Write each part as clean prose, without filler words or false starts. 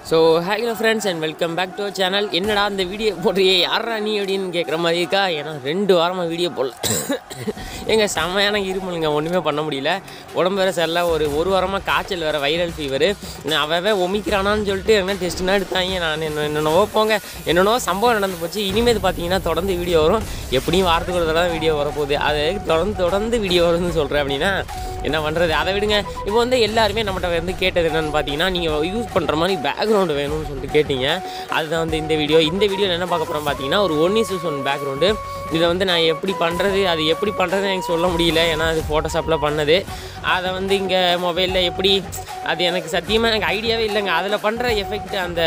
So hi hello friends and welcome back to our channel. என்னடா இந்த video போடுறியே யாரா நீ அப்படினு கேக்குற மாதிரி இருக்கா. ஏனா 2 வாரமா வீடியோ போடல. எங்க செமையான இருமலுங்க ஒண்ணுமே பண்ண முடியல. உடம்பு வேற சரியில்ல. ஒரு வாரமா காய்ச்சல் வேற வைரல் ஃபீவர். அவவே ஒமிக்ரானான்னு சொல்லிட்டு என்ன டெஸ்ட்னா எடுத்தாங்க. நான் என்னன்னோ போங்க. என்னன்னோ சம்பவம் நடந்து போச்சு. இனிமேல் பாத்தீங்கன்னா தொடர்ந்து வீடியோ வரும். எப்படியும் வாரத்துக்கு ஒரு தடவை வீடியோ வர போகுது. அது தொடர்ந்து வீடியோ வரும்னு சொல்றேன் அப்படினா என்ன பண்றது? அதை விடுங்க. இப்போ வந்து எல்லாரும் நம்மட்ட வந்து கேட்டது என்னன்னு பாத்தீங்கன்னா நீங்க யூஸ் பண்ற மாதிரி பேக்ரவுண்ட் வேணும்னு சொல்லிட்டு கேட்டீங்க. அதுதான் வந்து இந்த வீடியோல என்ன பார்க்க போறோம் பாத்தீங்கன்னா ஒரு 1:1 பேக்ரவுண்ட். இதை வந்து நான் எப்படி பண்றது, அது எப்படி பண்றதுன்னு எனக்கு சொல்ல முடியல. ஏன்னா அது ஃபோட்டோஷாப்ல பண்ணது. அதை வந்து இங்க மொபைல்ல எப்படி அது எனக்கு சத்தியமா எனக்கு ஐடியாவே இல்லைங்க. அதில் பண்ற எஃபெக்ட் அந்த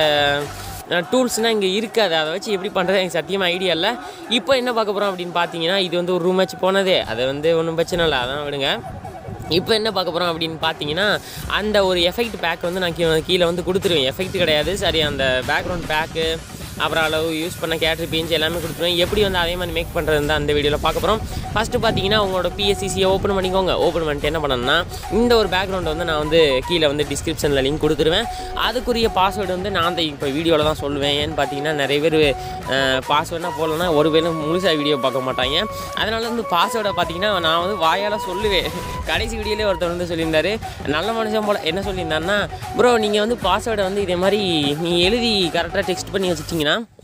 டூல்ஸ்னால் இங்கே இருக்காது. அதை வச்சு எப்படி பண்ணுறது எனக்கு சத்தியமாக ஐடியா இல்லை. இப்போ என்ன பார்க்க போகிறோம் அப்படின்னு பார்த்தீங்கன்னா இது வந்து ஒரு ரூம் வச்சு போனது. அது வந்து ஒன்றும் பிரச்சனை இல்லை, அதான் விடுங்க. இப்போ என்ன பார்க்க போகிறோம் அப்படின்னு பார்த்தீங்கன்னா அந்த ஒரு எஃபெக்ட் பேக் வந்து நான் கீழே வந்து கொடுத்துருவேன். எஃபெக்ட் கிடையாது, சரி, அந்த பேக்ரவுண்ட் பேக்கு அப்புறம் அளவு யூஸ் பண்ண கேட்ரி பீன்ஸ் எல்லாமே கொடுத்துருவேன். எப்படி வந்து அதே மாதிரி மேக் பண்ணுறது தான் அந்த வீடியோவில் பார்க்க போகிறோம். ஃபஸ்ட்டு பார்த்தீங்கன்னா உங்களோட பிஎஸ்சிசியை ஓப்பன் பண்ணிக்கோங்க. ஓப்பன் பண்ணிட்டு என்ன பண்ணணும்னா இந்த ஒரு பேக்ரவுண்டை வந்து நான் வந்து கீழே வந்து டிஸ்கிரிப்ஷனில் லிங்க் கொடுத்துருவேன். அதுக்குரிய பாஸ்வேர்டு வந்து நான் தான் இப்போ வீடியோவில் தான் சொல்லுவேன். ஏன்னு பார்த்தீங்கன்னா நிறைய பேர் பாஸ்வேர்டாக போடலன்னா ஒரு பேரும் முழுசாக வீடியோ பார்க்க மாட்டாங்க. அதனால வந்து பாஸ்வேர்டை பார்த்தீங்கன்னா நான் வந்து வாயால் சொல்லுவேன். கடைசி வீடியோலே ஒருத்தர் வந்து சொல்லியிருந்தார், நல்ல மனுஷன் போல். என்ன சொல்லியிருந்தாருன்னா, ப்ரோ நீங்கள் வந்து பாஸ்வேர்டை வந்து இதே மாதிரி நீங்கள் எழுதி கரெக்டாக டெக்ஸ்ட் பண்ணி வச்சுட்டிங்கன்னா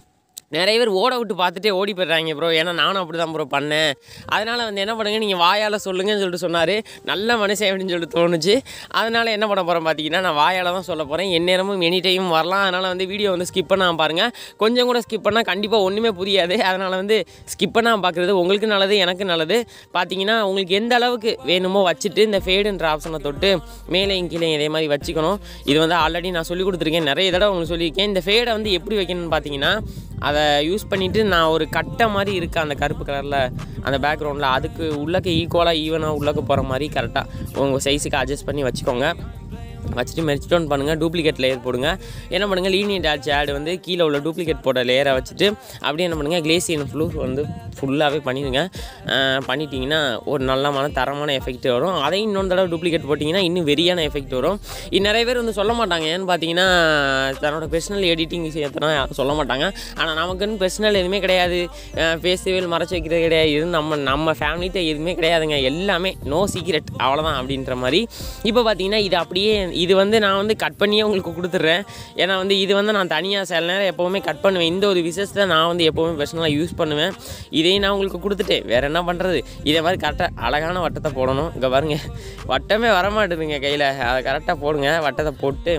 நிறைய பேர் ஓட விட்டு பார்த்துட்டே ஓடி போய்ட்றாங்க ப்ரோ. ஏன்னா நானும் அப்படி தான் ப்ரோ பண்ணேன். அதனால் வந்து என்ன பண்ணுங்க, நீங்கள் வாயால் சொல்லுங்கன்னு சொல்லிட்டு சொன்னார். நல்ல மனுஷன் அப்படின்னு சொல்லிட்டு தோணுச்சு. அதனால் என்ன பண்ண போகிறேன் பார்த்தீங்கன்னா நான் வாயால் தான் சொல்ல போகிறேன். எந்நேரமும் எனி டைம் வரலாம். அதனால் வந்து வீடியோ வந்து ஸ்கிப் பண்ணாமல் பாருங்கள். கொஞ்சம் கூட ஸ்கிப் பண்ணால் கண்டிப்பாக ஒன்றுமே புரியாது. அதனால் வந்து ஸ்கிப் பண்ணாமல் பார்க்குறது உங்களுக்கு நல்லது, எனக்கு நல்லது. பார்த்தீங்கன்னா உங்களுக்கு எந்த அளவுக்கு வேணுமோ வச்சுட்டு இந்த ஃபேடுன்ற ஆப்ஷனை தொட்டு மேலேயும் கீழே இதே மாதிரி வச்சுக்கணும். இது வந்து ஆல்ரெடி நான் சொல்லி கொடுத்துருக்கேன், நிறைய தடவை உங்களுக்கு சொல்லியிருக்கேன். இந்த ஃபேடை வந்து எப்படி வைக்கணும்னு பார்த்தீங்கன்னா அதை யூஸ் பண்ணிவிட்டு நான் ஒரு கட்டை மாதிரி இருக்குது அந்த கருப்பு கலரில் அந்த பேக்ரவுண்டில், அதுக்கு உள்ளக்க ஈக்குவலாக ஈவனாக உள்ளக்க போகிற மாதிரி கரெக்டாக உங்கள் சைஸுக்கு அட்ஜஸ்ட் பண்ணி வச்சுக்கோங்க. வச்சுட்டு மெர்ஜ் டவுன் பண்ணுங்கள். டூப்ளிகேட் லேயர் போடுங்க. என்ன பண்ணுங்கள், லீனியர் டாட்ச் ஆட் வந்து கீழே உள்ள டூப்ளிகேட் போட லேயரை வச்சுட்டு அப்படியே என்ன பண்ணுங்கள், கிளேசியன் ஃப்ளூர் வந்து ஃபுல்லாகவே பண்ணிடுங்க. பண்ணிட்டீங்கன்னா ஒரு நல்லமான தரமான எஃபெக்ட் வரும். அதையும் இன்னொரு தடவை டூப்ளிகேட் போட்டிங்கன்னா இன்னும் வெறியான எஃபெக்ட் வரும். நிறைய பேர் வந்து சொல்ல மாட்டாங்க. ஏன்னு பார்த்தீங்கன்னா தன்னோட பர்சனல் எடிட்டிங் விஷயத்தான் சொல்ல மாட்டாங்க. ஆனால் நமக்குன்னு பர்சனல் எதுவுமே கிடையாது. ஃபேஸ்டிவல் மறைச்சி வைக்கிறது கிடையாது. இது நம்ம ஃபேமிலிகிட்ட எதுவுமே கிடையாதுங்க. எல்லாமே நோ சீக்ரெட், அவ்வளோதான் அப்படின்ற மாதிரி. இப்போ பார்த்தீங்கன்னா இது அப்படியே இது வந்து நான் வந்து கட் பண்ணியே உங்களுக்கு கொடுத்துட்றேன். ஏன்னா வந்து இது வந்து நான் தனியாக சில நேரம் எப்போவுமே கட் பண்ணுவேன். இந்த ஒரு விஷயத்தை நான் வந்து எப்போவுமே பர்சனலாக யூஸ் பண்ணுவேன். இதையும் நான் உங்களுக்கு கொடுத்துட்டேன், வேறு என்ன பண்ணுறது? இதே மாதிரி கரெக்டாக அழகான வட்டத்தை போடணும். இங்கே பாருங்கள், வட்டமே வரமாட்டுதுங்க கையில். அதை கரெக்டாக போடுங்க. வட்டத்தை போட்டு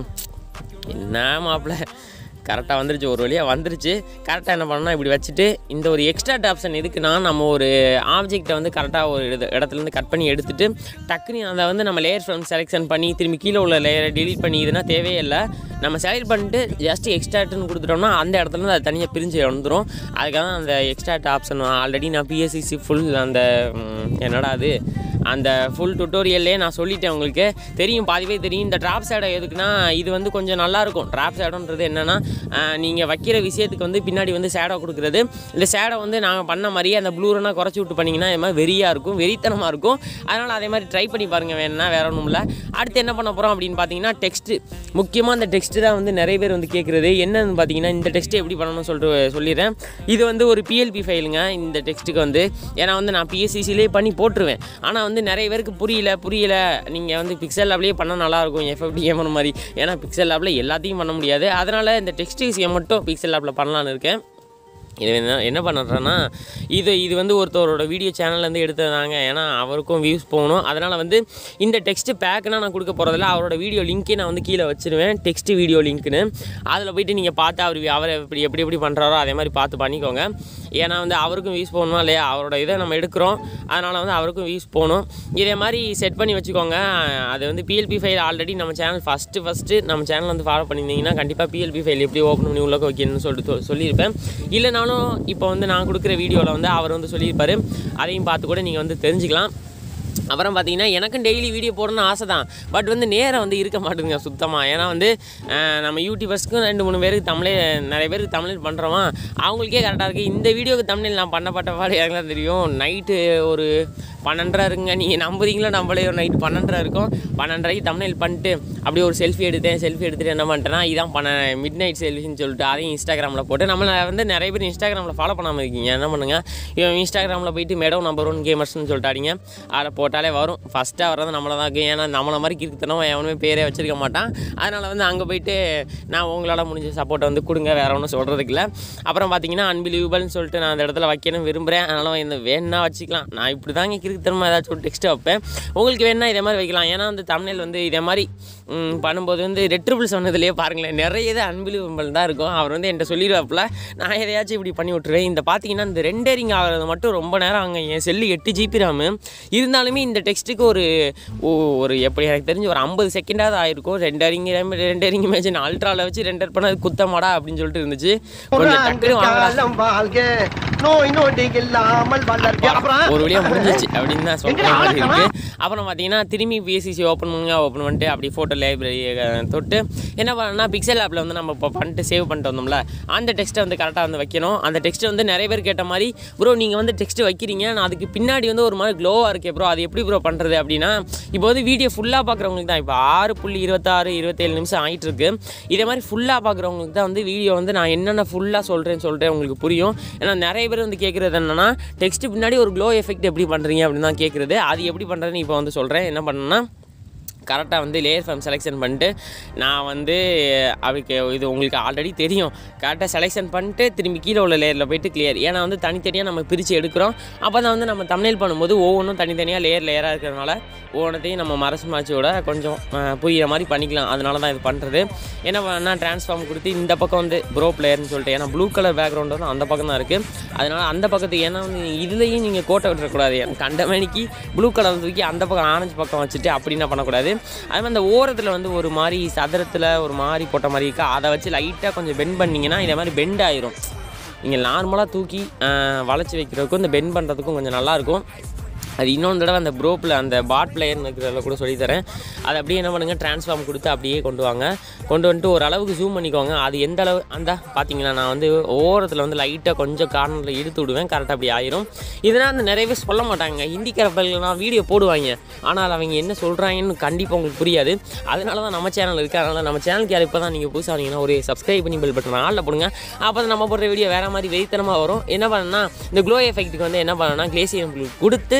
என்ன மாப்பிள்ள கரெக்டாக வந்துருச்சு, ஒரு வழியாக வந்துருச்சு. கரெக்டாக என்ன பண்ணணும்னா இப்படி வச்சுட்டு இந்த ஒரு எக்ஸ்ட்ரா ஆப்ஷன் எதுக்குன்னா நம்ம ஒரு ஆப்ஜெக்டை வந்து கரெக்டாக ஒரு இடத்துலேருந்து கட் பண்ணி எடுத்துகிட்டு டக்குனு அதை வந்து நம்ம லேயர் ஃப்ரம் செலெக்ஷன் பண்ணி திரும்பி கீழே உள்ள லேயரை டிலீட் பண்ணி இதுனா தேவையே இல்லை. நம்ம செலக்ட் பண்ணிட்டு ஜஸ்ட் எக்ஸ்ட்ராக்ட்னு கொடுத்துட்டோம்னா அந்த இடத்துலேருந்து அது தனியாக பிரிஞ்சு வந்துடும். அதுக்காக தான் அந்த எக்ஸ்ட்ராக்ட் ஆப்ஷன் ஆல்ரெடி நான் பிஎஸ்சிசி ஃபுல் அந்த என்னடா அது அந்த ஃபுல் டுட்டோரியல்லே நான் சொல்லிட்டேன். உங்களுக்கு தெரியும், பாதிவே தெரியும். இந்த ட்ராப் ஷேடோ எதுக்குன்னா இது வந்து கொஞ்சம் நல்லாயிருக்கும். ட்ராப் ஷேடோன்றது என்னென்னா நீங்கள் வைக்கிற விஷயத்துக்கு வந்து பின்னாடி வந்து ஷேடோ கொடுக்குறது. இந்த ஷேடோ வந்து நாங்கள் பண்ண மாதிரியே அந்த ப்ளூரெனா குறைச்சி விட்டு பண்ணிங்கன்னா இது மாதிரி வெறியாக இருக்கும், வெறித்தனமாக இருக்கும். அதனால் அதே மாதிரி ட்ரை பண்ணி பாருங்கள். வேணுன்னா வேறு ஒன்றும் இல்லை. அடுத்து என்ன பண்ண போகிறோம் அப்படின்னு பார்த்தீங்கன்னா டெக்ஸ்ட்டு. முக்கியமாக அந்த டெக்ஸ்ட்டு தான் வந்து நிறைய பேர் வந்து கேட்குறது. என்னன்னு பார்த்தீங்கன்னா இந்த டெக்ஸ்ட்டு எப்படி பண்ணணும்னு சொல்லிட்டு சொல்லிடுறேன். இது வந்து ஒரு பிஎல்பி ஃபைலுங்க இந்த டெக்ஸ்ட்டுக்கு வந்து. ஏன்னா வந்து நான் பிஎஸ்சிசிலே பண்ணி போட்டுருவேன். ஆனால் வந்து நிறைய பேருக்கு புரியல. நீங்கள் வந்து பிக்சல் லேப்லேயே பண்ணால் நல்லாயிருக்கும், எஃப்எஃப்டிஎம் மாதிரி. ஏன்னா பிக்சல் லேப்பில் எல்லாத்தையும் பண்ண முடியாது. அதனால் இந்த டெக்ஸ்ட் விஷயம் மட்டும் பிக்சல் லேப்பில் பண்ணலான்னு இருக்கேன். இது என்ன பண்ணுறேன்னா இது வந்து ஒருத்தரோட வீடியோ சேனல்லேருந்து எடுத்ததாங்க. ஏன்னா அவருக்கும் வியூஸ் போகணும். அதனால் வந்து இந்த டெக்ஸ்ட்டு பேக்குனால் நான் கொடுக்க போகிறதில்ல. அவரோட வீடியோ லிங்க்கே நான் வந்து கீழே வச்சுருவேன், டெக்ஸ்ட் வீடியோ லிங்க்குன்னு. அதில் போய்ட்டு நீங்கள் பார்த்து அவரை எப்படி பண்ணுறாரோ அதே மாதிரி பார்த்து பண்ணிக்கோங்க. ஏன்னா வந்து அவருக்கும் வியூஸ் போகணுமா இல்லையா, அவரோட இதை நம்ம எடுக்கிறோம். அதனால் வந்து அவருக்கும் வியூஸ் போகணும். இதே மாதிரி செட் பண்ணி வச்சுக்கோங்க. அது வந்து பிஎல்பி ஃபைல் ஆல்ரெடி நம்ம சேனல் ஃபஸ்ட்டு நம்ம சேனல் வந்து ஃபாலோ பண்ணியிருந்தீங்கன்னா கண்டிப்பாக பிஎல்பி ஃபைல் எப்படி ஓப்பன் பண்ணி உள்ளே வைக்கணும்னு சொல்லியிருப்பேன். இல்லைனாலும் இப்போ வந்து நான் கொடுக்குற வீடியோவில் வந்து அவர் வந்து சொல்லியிருப்பார். அதையும் பார்த்து கூட நீங்கள் வந்து தெரிஞ்சுக்கலாம். அப்புறம் பார்த்தீங்கன்னா எனக்கும் டெய்லி வீடியோ போடணும்னு ஆசை தான். பட் வந்து நேரம் வந்து இருக்க மாட்டேங்குங்க சுத்தமாக. ஏன்னா வந்து நம்ம யூடியூபர்ஸ்க்கும் 2-3 பேருக்கு நிறைய பேருக்கு தமிழ் பண்ணுறோமா, அவங்களுக்கே கரெக்டாக இருக்குது. இந்த வீடியோவுக்கு தமிழ் நான் பண்ணப்பட்ட பாடு எனக்குலாம் தெரியும். நைட்டு ஒரு 12:30 இருக்குங்க. நீங்கள் நம்புறீங்களோ நம்மளே ஒரு நைட்டு 12:30 இருக்கும். 12:30க்கு தமிழ் பண்ணிட்டு அப்படியே ஒரு செல்ஃபி எடுத்துகிட்டு என்ன பண்ணிட்டேன்னா, இதான் மிட் நைட் செல்ஃபின்னு சொல்லிட்டு அதையும் இன்ஸ்டாகிராமில் போட்டு நம்மளை வந்து நிறைய பேர் இன்ஸ்டாகிராமில் ஃபாலோ பண்ணாமல் இருக்கீங்க. என்ன பண்ணுங்கள், இன்ஸ்டாகிராமில் போயிட்டு MEDO நம்பர் 1 கேமர்ஸ்னு சொல்லிட்டு அடிங்க. அதை போட்டாலே வரும். ஃபஸ்ட்டாக வர்றது நம்மளை தான் இருக்கும். ஏன்னா நம்மளை மாதிரி கிறுக்குத்தனம் எவனுமே பேரே வச்சிருக்க மாட்டான். அதனால் வந்து அங்கே போயிட்டு நான் உங்களால் முடிஞ்ச சப்போர்ட்டை வந்து கொடுங்க, வேறு ஒன்றும் சொல்கிறதுக்கு இல்லை. அப்புறம் பார்த்தீங்கன்னா அன்பிலீவபிள்னு சொல்லிட்டு நான் அந்த இடத்துல வைக்கணும் விரும்புகிறேன். அதனால் இந்த வேணா வச்சுக்கலாம். நான் இப்படி தாங்க கிறுக்குத்தனமாக ஏதாச்சும் ஒரு டெக்ஸ்ட்டு வைப்பேன். உங்களுக்கு வேணா இதே மாதிரி வைக்கலாம். ஏன்னா வந்து தமிழில் வந்து இதே மாதிரி பண்ணும்போது வந்து ரெட்ரிபிள் சொன்னதுலேயே பாருங்களேன், நிறைய இது அன்பிலீவபிள் தான் இருக்கும். அவர் வந்து என்கிட்ட சொல்லிடுவாப்பில், நான் எதையாச்சும் இப்படி பண்ணி விட்டுருவேன். இந்த பார்த்தீங்கன்னா இந்த ரெண்டரிங் ஆகிறது மட்டும் ரொம்ப நேரம் அங்கே என் செல்லு 8 GB RAM இருந்தாலுமே இந்த டெக்ஸ்ட்டுக்கு ஒரு எப்படி எனக்கு தெரிஞ்சு ஒரு 50 செகண்டாவது ஆயிருக்கும். ரெண்டரிங் இமேஜ் அல்ட்ராவில் வச்சு ரெண்டர் பண்ணது குத்தமாடா அப்படின்னு சொல்லிட்டு இருந்துச்சு. கொஞ்சம் டக்குனு ஒரு வழியாக முடிஞ்சிச்சு அப்படின்னு தான் சொல்கிற மாதிரி இருக்குது. அப்புறம் பார்த்தீங்கன்னா திரும்பி பிஎஸ்சிசி ஓப்பன் பண்ணிட்டு அப்படி ஃபோட்டோ லைப்ரரி தொட்டு என்ன பண்ணணும்னா பிக்சல் ஆப்பில் வந்து நம்ம இப்போ பண்ணிட்டு சேவ் பண்ணிட்டு வந்தோம்ல, அந்த டெக்ஸ்ட்டை வந்து கரெக்டாக வந்து வைக்கணும். அந்த டெக்ஸ்ட்டை வந்து நிறைய பேர் கேட்ட மாதிரி, ப்ரோ நீங்கள் வந்து டெக்ஸ்ட்டு வைக்கிறீங்க, நான் அதுக்கு பின்னாடி வந்து ஒரு மாதிரி க்ளோவாக இருக்கே ப்ரோ, அது எப்படி ப்ரோ பண்ணுறது அப்படின்னா, இப்போ வந்து வீடியோ ஃபுல்லாக பார்க்குறவங்களுக்கு தான் இப்போ 6.26-27 நிமிஷம் ஆகிட்டு இருக்கு. இதே மாதிரி ஃபுல்லாக பார்க்குறவங்களுக்கு தான் வந்து வீடியோ வந்து நான் என்னென்ன ஃபுல்லாக சொல்கிறேன் உங்களுக்கு புரியும். ஏன்னா நிறைய பேர் வந்து கேட்குறது என்னென்னா, டெக்ஸ்ட்டு பின்னாடி ஒரு க்ளோ எஃபெக்ட் எப்படி பண்ணுறீங்க அப்படின்னு தான் கேட்குறது. அது எப்படி பண்ணுறதுன்னு இப்போ வந்து சொல்கிறேன். என்ன பண்ணணும்னா, கரெக்டாக வந்து லேயர் ஃபார்ம் செலெக்ஷன் பண்ணிட்டு நான் வந்து அதுக்கு இது உங்களுக்கு ஆல்ரெடி தெரியும். கரெக்டாக செலெக்ஷன் பண்ணிட்டு திரும்பி கீழே உள்ள லேயரில் போய்ட்டு கிளியர். ஏன்னா வந்து தனித்தனியாக நம்ம பிரித்து எடுக்கிறோம். அப்போ தான் வந்து நம்ம தம்ப்நெயில் பண்ணும்போது ஒவ்வொன்றும் தனித்தனியாக லேயராக இருக்கிறதுனால ஒவ்வொன்றத்தையும் நம்ம மறைச்சியோட கொஞ்சம் புரிகிற மாதிரி பண்ணிக்கலாம். அதனால தான் இது பண்ணுறது. என்ன பண்ணால் ட்ரான்ஸ்ஃபார்ம் கொடுத்து இந்த பக்கம் வந்து ப்ரோ பிளேயர்னு சொல்லிட்டு, ஏன்னா ப்ளூ கலர் பேக்ரவுண்ட் வந்து அந்த பக்கம் தான் இருக்குது. அதனால் அந்த பக்கத்துக்கு ஏன்னா வந்து இதுலேயும் நீங்கள் கோட்டை விட்டுறக்கூடாது. கண்ட மணிக்கு ப்ளூ கலர் தூக்கி அந்த பக்கம் ஆரஞ்சு பக்கம் வச்சுட்டு அப்படின்னா பண்ணக்கூடாது. அது மாதிரி அந்த ஓரத்தில் வந்து ஒரு மாதிரி சதுரத்தில் ஒரு மாதிரி போட்ட மாதிரி இருக்கா, அதை வச்சு லைட்டாக கொஞ்சம் பெண்ட் பண்ணிங்கன்னா இதே மாதிரி பெண்ட் ஆயிரும். நீங்கள் நார்மலாக தூக்கி வளைச்சி வைக்கிறதுக்கும் இந்த பெண்ட் பண்ணுறதுக்கும் கொஞ்சம் நல்லாயிருக்கும். அது இன்னொன்று தடவை அந்த ப்ரோப்பில் அந்த பாட் பிளேயர்னு இருக்கிறதில் கூட சொல்லித்தரேன். அதை அப்படியே என்ன பண்ணுங்கள், ட்ரான்ஸ்ஃபார்ம் கொடுத்து அப்படியே கொண்டு வந்துட்டு ஒரு அளவுக்கு ஜூம் பண்ணிக்கோங்க. அது எந்த அளவு அந்த பார்த்தீங்கன்னா நான் வந்து ஓரத்தில் வந்து லைட்டாக கொஞ்சம் கார்னரில் இழுத்து விடுவேன், கரெக்டாக அப்படி ஆயிரும். இதனால் அந்த நிறைய பேர் சொல்ல மாட்டாங்க. ஹிந்திக்காரர்கள்லாம் வீடியோ போடுவாங்க, ஆனால் அவங்க என்ன சொல்கிறாங்கன்னு கண்டிப்பாக உங்களுக்கு புரியாது. அதனால தான் நம்ம சேனல் இருக்குது. அதனால் நம்ம சேனலுக்கு யார் இப்போ தான் நீங்கள் புதுசாக வந்தீங்கன்னா ஒரு சப்ஸ்கிரைப் பண்ணி பெல் பட்டன் ஆளில் போடுங்க. அப்போ தான் நம்ம போடுற வீடியோ வேறு மாதிரி வெறித்தனமாக வரும். என்ன பண்ணணும்னா இந்த க்ளோ எஃபெக்ட்டுக்கு வந்து என்ன பண்ணணும்னா கிளேசியம் கொடுத்து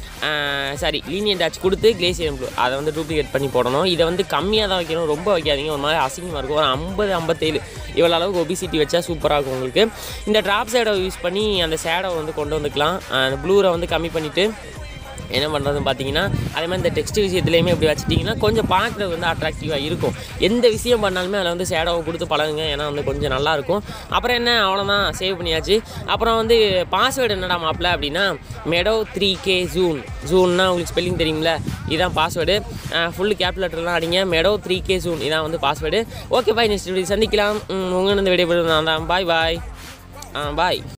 லீனியன் டாச் கொடுத்து கிளேசியம் ப்ளூ அதை வந்து டூப்ளிகேட் பண்ணி போடணும். இதை வந்து கம்மியாக தான் வைக்கணும், ரொம்ப வைக்காதீங்க, ஒரு மாதிரி அசிங்கமாக இருக்கும். ஒரு 50-57 இவ்வளோ அளவுக்கு ஒபிசிட்டி வச்சா சூப்பராக இருக்கும் உங்களுக்கு. இந்த ட்ராப் ஷேடோ யூஸ் பண்ணி அந்த ஷேடோ வந்து கொண்டு வந்துக்கலாம். அந்த ப்ளூரை வந்து கம்மி பண்ணிவிட்டு என்ன பண்ணுறதுன்னு பார்த்தீங்கன்னா, அதே மாதிரி இந்த டெக்ஸ்ட் விஷயத்துலையுமே இப்படி வச்சுட்டிங்கன்னா கொஞ்சம் பார்க்குறது வந்து அட்ராக்டிவாக இருக்கும். எந்த விஷயம் பண்ணாலுமே அதில் வந்து ஷேடோவை கொடுத்து பழகுங்க, ஏன்னா வந்து கொஞ்சம் நல்லாயிருக்கும். அப்புறம் என்ன, அவ்வளோதான், சேவ் பண்ணியாச்சு. அப்புறம் வந்து பாஸ்வேர்டு என்னடா மாப்பிள்ள அப்படின்னா MEDO 3K ஜூன்னா உங்களுக்கு ஸ்பெல்லிங் தெரியுங்களா, இதுதான் பாஸ்வேர்டு. ஃபுல்லு கேபிட்டல் லெட்டர்லாம் அடிங்க, MEDO 3K இதான் வந்து password. Okay bye, next video சந்திக்கலாம். உங்கள் இந்த வீடியோ நான் தான். பாய்.